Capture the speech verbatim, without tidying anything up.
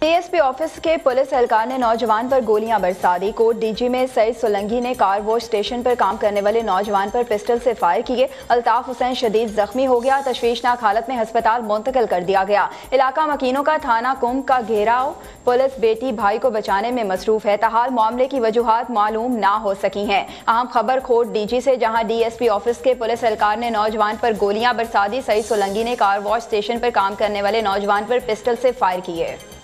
DSP office के police एहलकार ने नौजवान पर गोलियां बरसा दी। कोट डीजी में सईद सोलंकी ने कार वॉश स्टेशन पर काम करने वाले नौजवान पर पिस्टल से फायर किए। अल्ताफ हुसैन शदीद जख्मी हो गया। तशवीशनाक हालत में अस्पताल मुंतकिल कर दिया गया। इलाका मकीनों का थाना कुंभ का घेराव, पुलिस बेटी भाई को बचाने में मसरूफ है। ताहाल मामले की वजूहात मालूम ना हो सकी हैं। अहम खबर कोट डीजी से, जहां डीएसपी ऑफिस के पुलिस एहलकार ने नौजवान पर गोलियां बरसा दी। सईद सोलंकी ने कार वॉश स्टेशन पर काम करने वाले नौजवान पर पिस्टल से फायर किए।